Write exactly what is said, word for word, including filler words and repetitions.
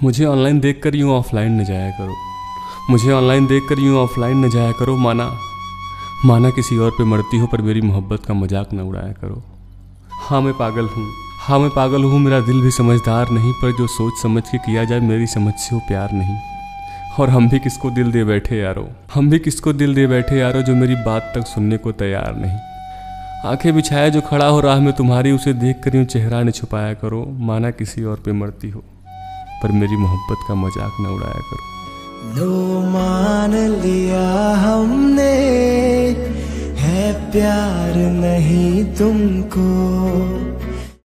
मुझे ऑनलाइन देख कर यूँ ऑफलाइन न जाया करो, मुझे ऑनलाइन देख कर यूँ ऑफलाइन न जाया करो। माना माना किसी और पे मरती हो, पर मेरी मोहब्बत का मजाक न उड़ाया करो। हाँ मैं पागल हूँ, हाँ मैं पागल हूँ, मेरा दिल भी समझदार नहीं, पर जो सोच समझ के किया जाए मेरी समझ से वो प्यार नहीं। और हम भी किसको दिल दे बैठे यारो, हम भी किसको दिल दे बैठे यारो, जो मेरी बात तक सुनने को तैयार नहीं। आंखें बिछाए जो खड़ा हो राह में तुम्हारी, उसे देख कर यूँ चेहरा न छुपाया करो। माना किसी और पे मरती हो, पर मेरी मोहब्बत का मजाक न उड़ाया करो। लो मान लिया हमने है प्यार नहीं तुमको,